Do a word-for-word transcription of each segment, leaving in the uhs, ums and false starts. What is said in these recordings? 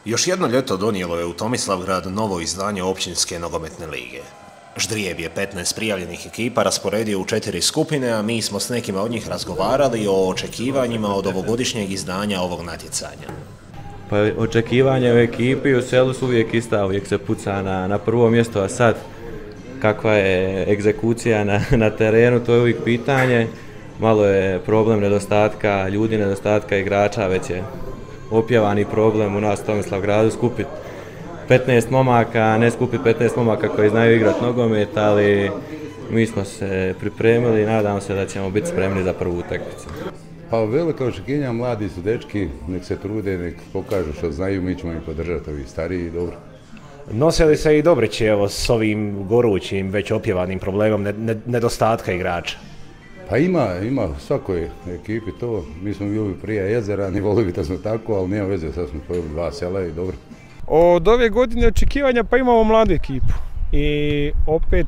Još jedno ljeto donijelo je u Tomislavgrad novo izdanje općinske nogometne lige. Ždrijeb je petnaest prijavljenih ekipa rasporedio u četiri skupine, a mi smo s nekima od njih razgovarali o očekivanjima od ovogodišnjeg izdanja ovog natjecanja. Pa očekivanja u ekipi u selu su uvijek ista, uvijek se puca na, na prvo mjesto, a sad kakva je egzekucija na, na terenu, to je uvijek pitanje. Malo je problem nedostatka ljudi, nedostatka igrača, već je opjevani problem u nas u Tomislavgradu skupiti petnaest momaka, ne skupiti petnaest momaka koji znaju igrati nogomet, ali mi smo se pripremili i nadam se da ćemo biti spremni za prvu utakmicu. Pa velika očekivanja, mladi su dečki, nek se trude, nek pokažu što znaju, mi ćemo ih podržati, ovi stariji, dobro. Nose li se i Dobrići evo s ovim gorućim, već opjevanim problemom nedostatka igrača? Pa ima, ima u svakoj ekipi to. Mi smo bili prije Jezerani, volili da smo tako, ali nema veze, sad smo spojili dva sela i dobro. Od ove godine očekivanja pa imamo mladu ekipu i opet,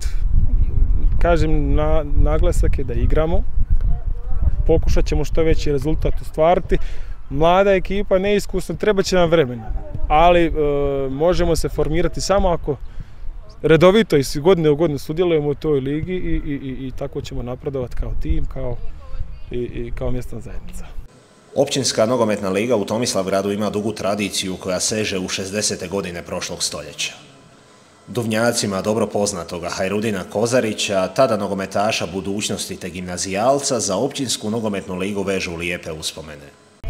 kažem, na, naglasak je da igramo, pokušat ćemo što veći rezultat ostvariti. Mlada ekipa, neiskusna, treba će nam vremena, ali e, možemo se formirati samo ako redovito i godine u godinu sudjelujemo u toj ligi i, i, i, i tako ćemo napredovati kao tim, kao, i, i kao mjesna zajednica. Općinska nogometna liga u Tomislavgradu ima dugu tradiciju koja seže u šezdesete godine prošlog stoljeća. Duvnjacima dobro poznatoga Hajrudina Kozarića, tada nogometaša budućnosti te gimnazijalca, za općinsku nogometnu ligu vežu lijepe uspomene.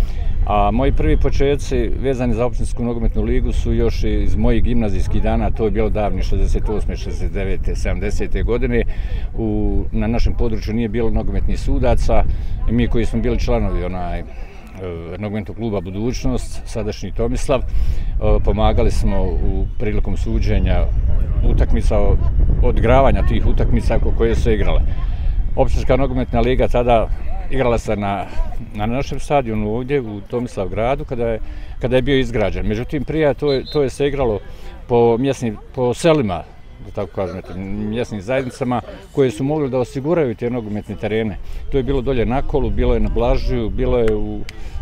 A moji prvi početci vezani za općinsku nogometnu ligu su još iz mojih gimnazijskih dana, to je bilo davni šezdeset osme, šezdeset devete, sedamdesete godine. U, na našem području nije bilo nogometnih sudaca i mi koji smo bili članovi onaj, nogometnog kluba Budućnost, sadašnji Tomislav, pomagali smo u prilikom suđenja utakmica, odigravanja tih utakmica koje su igrale. Općinska nogometna liga tada igrala se na, na našem stadionu ovdje u Tomislavgradu kada je, kada je bio izgrađen. Međutim, prije to je, to je se igralo po, mjesnim, po selima, da tako kažem, mjesnim zajednicama koje su mogli da osiguraju te nogometne terene. To je bilo dolje na Kolu, bilo je na Blažiju, bilo je u,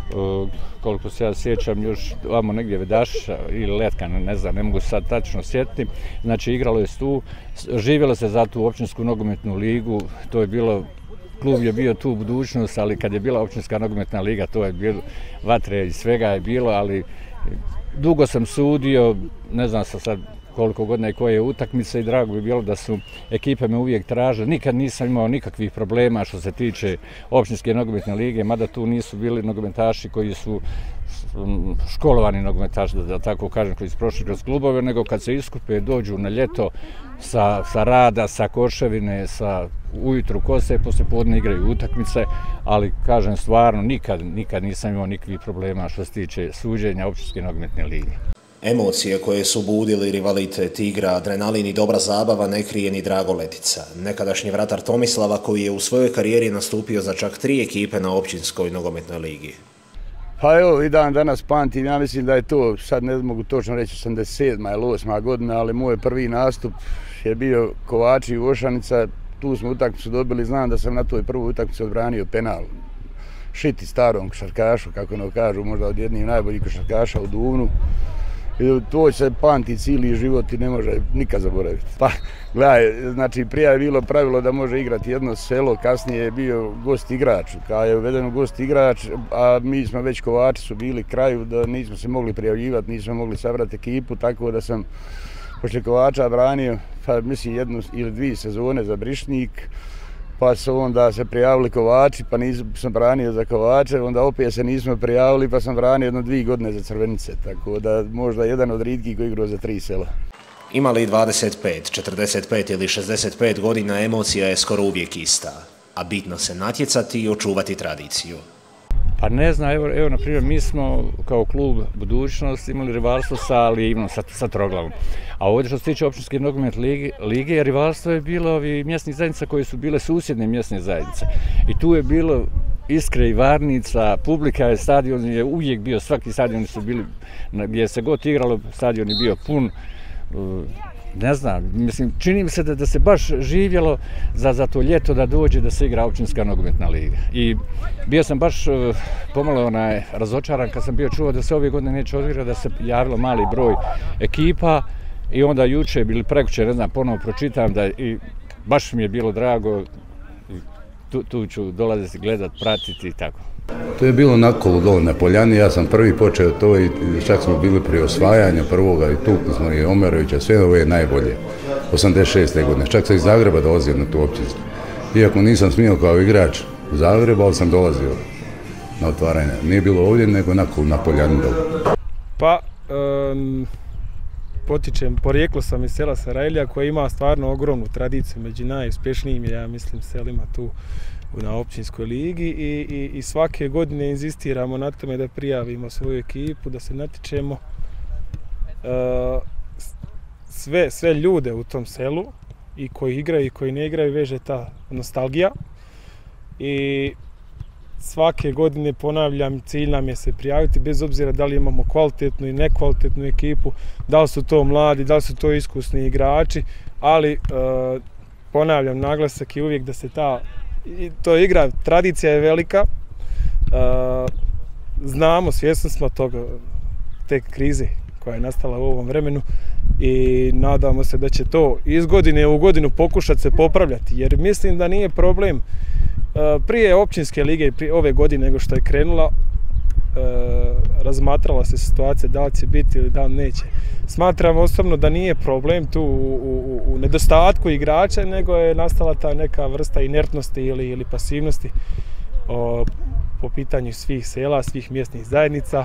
koliko se ja sjećam, još vamo negdje Vedašića ili Letka, ne znam, ne mogu se sad tačno sjetiti. Znači, igralo je tu, živjelo se za tu općinsku nogometnu ligu, to je bilo, klub je bio tu u Budućnost, ali kad je bila općinska nogometna liga, to je bilo vatre i svega je bilo, ali dugo sam sudio, ne znam sad koliko godina i koje utakmice i drago bi bilo da su ekipe me uvijek traže. Nikad nisam imao nikakvih problema što se tiče općinske nogometne lige, mada tu nisu bili nogometaši koji su školovani nogometaši, da tako kažem, koji su prošli kroz klubove, nego kad se iskupe, dođu na ljeto sa, sa rada, sa Koševine, sa ujutru kose, poslije podne igraju utakmice, ali kažem stvarno nikad, nikad nisam imao nikakvih problema što se tiče suđenja općinske nogometne lige. Emocije koje su budili rivalitet, igra, adrenalin i dobra zabava ne krije ni Drago Letica, nekadašnji vratar Tomislava koji je u svojoj karijeri nastupio za čak tri ekipe na općinskoj nogometnoj ligi. Pa evo, i dan danas pamtim, ja mislim da je to, sad ne mogu točno reći osamdeset sedma ili osma godina, ali moj prvi nastup je bio Kovači u Ošanica, tu smo utakmicu dobili, znam da sam na toj prvoj utakmici odbranio penal. Šiti starom košarkašu, kako ne kažu, možda od jednih najboljih košarkaša u Duvnu. I to se pamti cijeli život i ne može nikad zaboraviti. Pa, gledaj, znači prije je bilo pravilo da može igrati jedno selo, kasnije je bio gost igrač. Kada je uvedeno gost igrač, a mi smo već Kovači su bili kraju, da nismo se mogli prijavljivati, nismo mogli sabrati ekipu, tako da sam poslije Kovača branio, pa mislim jednu ili dvije sezone za Brišnik, pa su onda se prijavili Kovači, pa nisam branio za Kovače, onda opet se nismo prijavili, pa sam branio jedno dvije godine za Crvenice, tako da možda jedan od rijetkih koji igrao za tri sela. Ima li dvadeset pet, četrdeset pet ili šezdeset pet godina, emocija je skoro uvijek ista, a bitno se natjecati i očuvati tradiciju. Pa ne znam, evo, evo na primjer, mi smo kao klub Budućnost imali rivalstvo sa Livnom, sa, sa Troglavom. A ovdje što se tiče općinske nogometne lige, lige, rivalstvo je bilo ovi mjesnih zajednica koje su bile susjedne mjesne zajednice. I tu je bilo iskre i varnica, publika je, stadion je uvijek bio, svaki stadioni su bili, gdje se god igralo, stadion je bio pun. ne znam, mislim, čini mi se da, da se baš živjelo za, za to ljeto da dođe da se igra općinska nogometna liga. I bio sam baš uh, pomalo onaj, razočaran kad sam bio čuo da se ove godine neće odigrati, da se javilo mali broj ekipa i onda juče ili prekuće, ne znam, ponovo pročitam da i baš mi je bilo drago, tu, tu ću dolaziti, gledati, pratiti i tako. To je bilo na kolu dole na Poljani, ja sam prvi počeo to i čak smo bili prije osvajanja prvoga i tukli smo i Omerovića, sve ove je najbolje, osamdeset šeste godine, čak sam iz Zagreba dolazio na tu općinsku. Iako nisam smio kao igrač u Zagrebu, ali sam dolazio na otvaranje. Nije bilo ovdje, nego na kolu na Poljani dole. Pa, um, potičem, porijeklo sam iz sela Sarajlija koja ima stvarno ogromnu tradiciju, među najuspješnijim, ja mislim, selima tu na općinskoj ligi i, i, i svake godine inzistiramo na tome da prijavimo svoju ekipu, da se natječemo. E, sve, sve ljude u tom selu, i koji igraju i koji ne igraju, veže ta nostalgija. I svake godine, ponavljam, cilj nam je se prijaviti, bez obzira da li imamo kvalitetnu i nekvalitetnu ekipu, da li su to mladi, da li su to iskusni igrači, ali e, ponavljam, naglasak je uvijek da se ta I to igra, tradicija je velika, uh, znamo, svjesni smo toga, te krize koja je nastala u ovom vremenu i nadamo se da će to iz godine u godinu pokušati se popravljati, jer mislim da nije problem uh, prije općinske lige i prije ove godine nego što je krenula, uh, razmatrala se situacija da li će biti ili da li neće. Smatram osobno da nije problem tu u, u, u nedostatku igrača, nego je nastala ta neka vrsta inertnosti ili, ili pasivnosti o, po pitanju svih sela, svih mjesnih zajednica.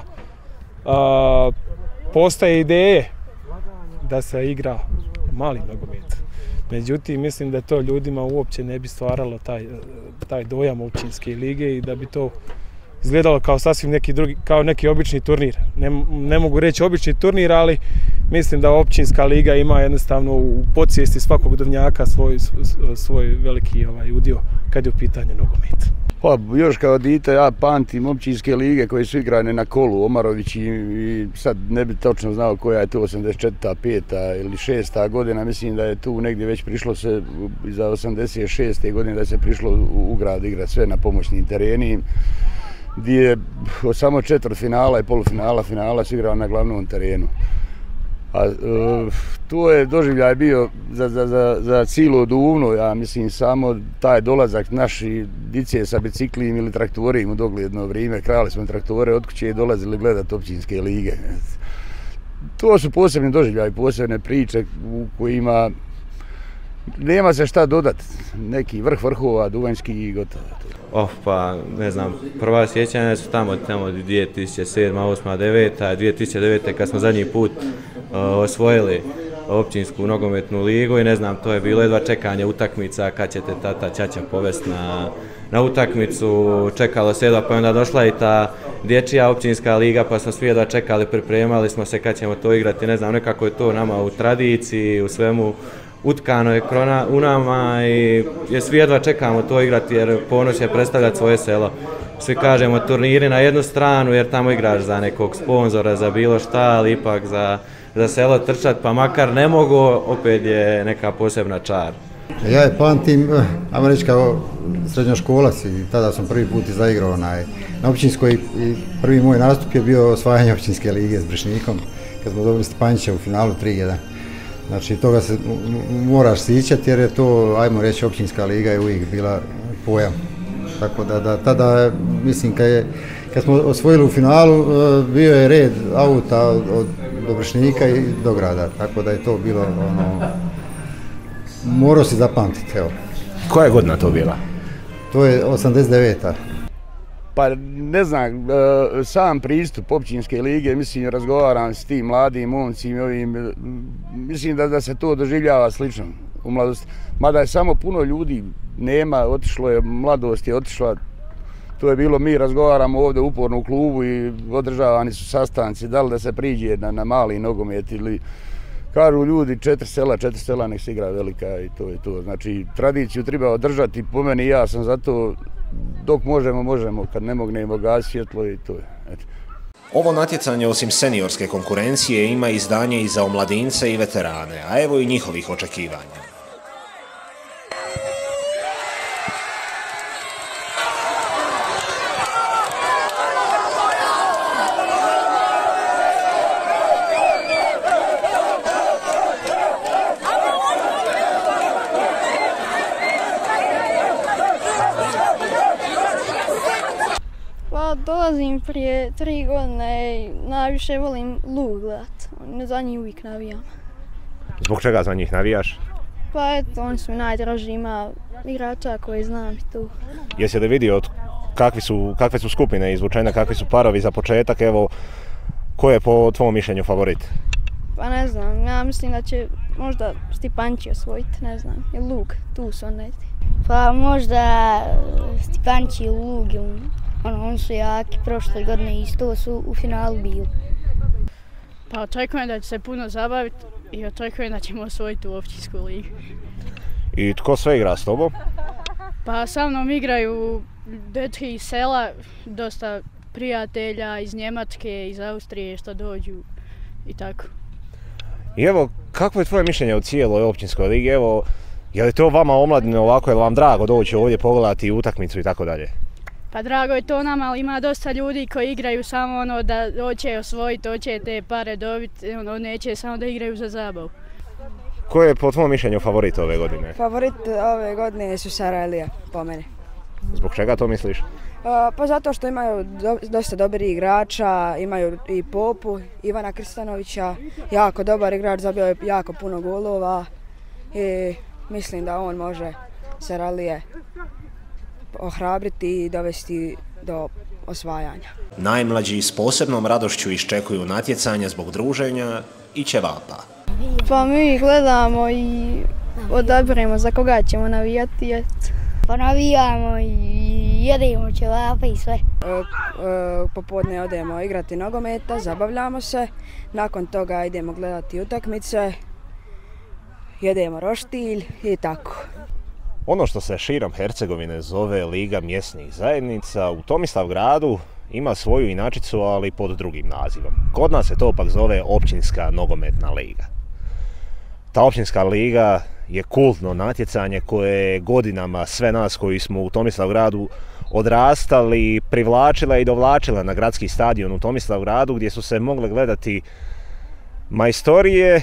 A, postoje ideje da se igra mali nogomet. Međutim, mislim da to ljudima uopće ne bi stvaralo taj, taj dojam općinske lige i da bi to izgledalo kao sasvim neki drugi, kao neki obični turnir. Ne, ne mogu reći obični turnir, ali mislim da općinska liga ima jednostavno u podsvijesti svakog dovnjaka svoj, svoj veliki ovaj, udio kad je u pitanju nogomet. Pa još kao dite ja pamtim općinske lige koje su igrane na kolu, Omarović i, i sad ne bi točno znao koja je to osamdeset četvrta, peta ili šesta godina, mislim da je tu negdje već prišlo se za osamdeset šeste godine da se prišlo u, u grad igrati sve na pomoćnim terenima, gdje je samo četvrtfinala i polufinala, finala se igrao na glavnom terenu. A e, to je doživljaj bio za, za, za, za cijelo Duvno, ja mislim samo taj dolazak naši dice sa biciklijim ili traktorima u dogledno vrijeme, krali smo traktore od kuće i dolazili gledati općinske lige. To su posebni doživljaj, posebne priče u kojima nema se šta dodati, neki vrh vrhova, duvanjski i gotovo. Oh, pa ne znam, prva sjećanja su tamo, tamo dvije tisuće sedma, osma, deveta, dvije tisuće devete kad smo zadnji put uh, osvojili općinsku nogometnu ligu i ne znam, to je bilo jedva čekanje utakmica kad ćete tata ćaća povesti na, na utakmicu, čekalo se jedva, pa onda došla i ta dječja općinska liga pa smo svi jedva čekali, pripremali smo se kad ćemo to igrati, ne znam, nekako je to nama u tradiciji, u svemu utkano je krona u nama i je svi jedva čekamo to igrati jer ponos je predstavljati svoje selo. Svi kažemo turniri na jednu stranu jer tamo igraš za nekog sponzora, za bilo šta, ali ipak za, za selo trčati pa makar ne mogu, opet je neka posebna čar. Ja je pamtim, ajmo reći kao srednjoškolac i tada sam prvi put zaigrao na, na općinskoj i prvi moj nastup je bio osvajanje općinske lige s Brešnikom kad smo dobili Stipanjića u finalu tri jedan. Znači toga se moraš sjećati jer je to, ajmo reći, općinska liga je uvijek bila pojam. Tako da, da tada, mislim, kad, je, kad smo osvojili u finalu, bio je red auta od, od Brešnika i do grada. Tako da je to bilo, ono, morao si zapamtiti, evo. Koja je godina to bila? To je osamdeset deveta. Pa ne znam, sam pristup općinske lige, mislim, razgovaram s tim mladim momcima, ovim, mislim da, da se to doživljava slično u mladosti. Mada je samo puno ljudi nema, otišlo je, mladost je otišla, to je bilo, mi razgovaramo ovdje uporno u klubu i održavani su sastanci, da li da se priđe na, na mali nogomet ili kažu ljudi četiri sela, četiri sela nek se igra velika i to je to. Znači, tradiciju treba održati, po meni ja sam zato dok možemo, možemo, kad ne mognemo gas svjetlo i to je. Eto. Ovo natjecanje osim seniorske konkurencije ima izdanje i za omladince i veterane, a evo i njihovih očekivanja. Pa dolazim prije tri godine i najviše volim lug gledat. Za njih uvijek navijam. Zbog čega za njih navijaš? Pa eto, oni su mi najdraži, ima igrača koje znam i tu. Jesi li vidio kakvi su, kakve su skupine izvučene, kakvi su parovi za početak? Evo, ko je po tvojom mišljenju favorit? Pa ne znam, ja mislim da će možda Stipanči osvojiti, ne znam, i Lug, tu su oni. Pa možda Stipanči i Lug, ono, oni su jaki, prošle godine isto su u finalu bili. Pa očekujem da će se puno zabaviti i očekujem da ćemo osvojiti u općinsku ligu. I tko sve igra s tobom? Pa sa mnom igraju dečki iz sela, dosta prijatelja iz Njemačke, iz Austrije što dođu i tako. I evo, kako je tvoje mišljenje o cijeloj općinskoj ligi? Evo, je li to vama omladine ovako, je li vam drago doći ovdje pogledati utakmicu i tako dalje? Pa drago je to nama, ali ima dosta ljudi koji igraju samo ono da hoće osvojiti, hoće te pare dobiti, ono neće samo da igraju za zabavu. Ko je po tvojom mišljenju favorit ove godine? Favorit ove godine su Sarajlija, po meni. Zbog čega to misliš? Pa zato što imaju do, dosta dobrih igrača, imaju i Popu, Ivana Krstanovića, jako dobar igrač, zabio je jako puno golova i mislim da on može Sarajlije ohrabriti i dovesti do osvajanja. Najmlađi s posebnom radošću iščekuju natjecanja zbog druženja i ćevapa. Pa mi gledamo i odabiremo za koga ćemo navijati. Pa navijamo i jedemo ćevape i sve. E, e, popodne odemo igrati nogometa, zabavljamo se, nakon toga idemo gledati utakmice, jedemo roštilj i tako. Ono što se širom Hercegovine zove Liga mjesnih zajednica u Tomislavgradu ima svoju inačicu, ali pod drugim nazivom. Kod nas se to pak zove Općinska nogometna liga. Ta Općinska liga je kultno natjecanje koje je godinama sve nas koji smo u Tomislavgradu odrastali, privlačila i dovlačila na gradski stadion u Tomislavgradu gdje su se mogle gledati majstorije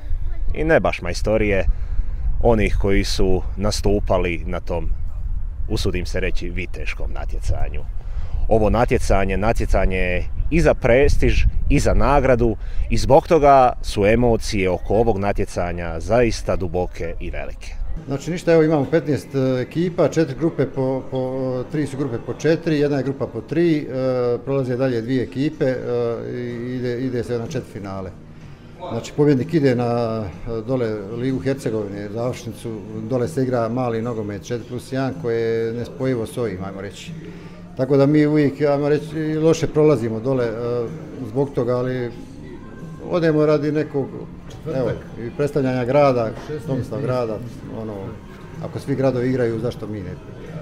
i ne baš majstorije onih koji su nastupali na tom, usudim se reći, viteškom natjecanju. Ovo natjecanje, natjecanje je i za prestiž i za nagradu i zbog toga su emocije oko ovog natjecanja zaista duboke i velike. Znači ništa, evo imamo petnaest ekipa, četiri grupe po, po, tri su grupe po četiri, jedna je grupa po tri, e, prolaze dalje dvije ekipe e, i ide, ide se na četvrtfinale. Znači pobjednik ide na dole Ligu Hercegovine, završnicu, dole se igra mali nogomet četiri plus jedan koje je nespojivo s ovim, ajmo reći. Tako da mi uvijek, ajmo reći, loše prolazimo dole e, zbog toga, ali odemo radi nekog, evo, i predstavljanja grada, Tomislav grada, ono, ako svi gradovi igraju, zašto mi ne?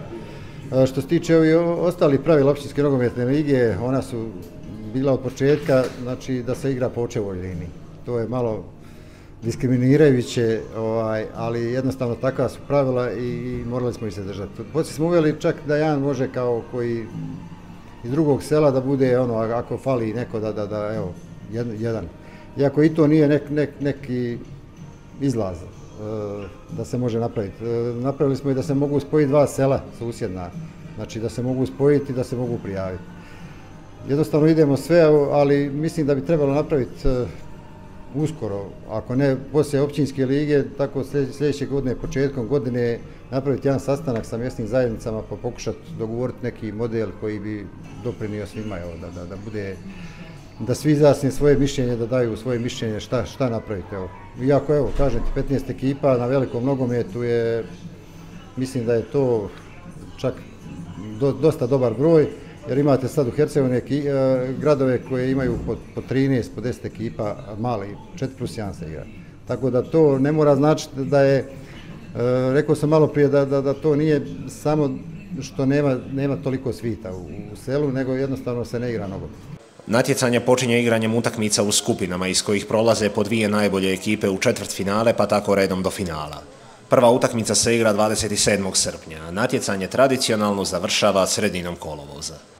E, što se tiče ovih ostalih pravila općinske nogometne lige, ona su bila od početka, znači da se igra po očevoj liniji. To je malo diskriminirajuće, ovaj, ali jednostavno takva su pravila i, i morali smo ih se držati. Poslije smo uveli čak da jedan može kao koji iz drugog sela da bude ono, ako fali neko da, da, da evo, jedan. Iako i to nije nek, nek, neki izlaz e, da se može napraviti. E, napravili smo i da se mogu spojiti dva sela susjedna, znači da se mogu spojiti i da se mogu prijaviti. Jednostavno idemo sve, ali mislim da bi trebalo napraviti e, uskoro, ako ne poslije općinske lige, tako sljedeće godine, početkom godine, napraviti jedan sastanak sa mjesnim zajednicama pa pokušati dogovoriti neki model koji bi doprinio svima, evo, da, da, da bude, da svi izjasne svoje mišljenje, da daju svoje mišljenje šta, šta napraviti. Evo. Iako, evo, kažem ti, petnaest ekipa na velikom nogometu je, mislim da je to čak do, dosta dobar broj, jer imate sad u Hercegovini gradove koje imaju po, po trinaest, po deset ekipa, mali, četiri plus jedan se igra. Tako da to ne mora značiti da je, rekao sam malo prije, da, da, da to nije samo što nema, nema toliko svita u, u selu, nego jednostavno se ne igra nogomet. Natjecanje počinje igranjem utakmica u skupinama iz kojih prolaze po dvije najbolje ekipe u četvrtfinale pa tako redom do finala. Prva utakmica se igra dvadeset sedmog srpnja, a natjecanje tradicionalno završava sredinom kolovoza.